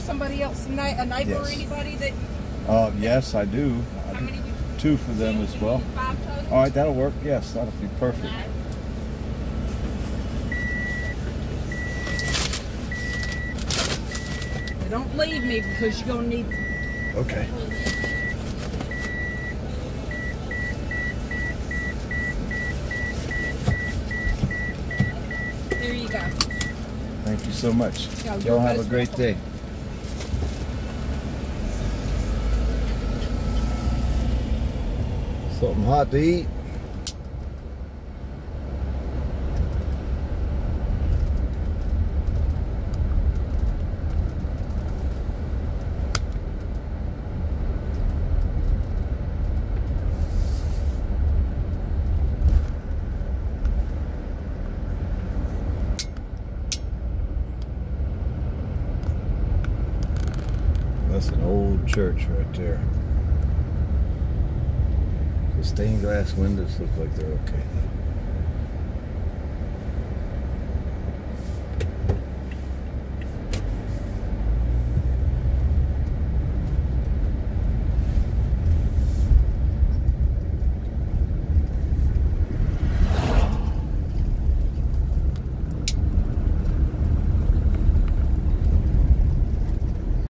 somebody else, a neighbor or anybody that? Yes, I do. How many? 2 for them as well. 5 total? All right, that'll work. Yes, that'll be perfect. Don't leave me because you're going to need... Okay. There you go. Thank you so much. No, Y'all have a great day. Something hot to eat. That's an old church right there. The stained glass windows look like they're okay though.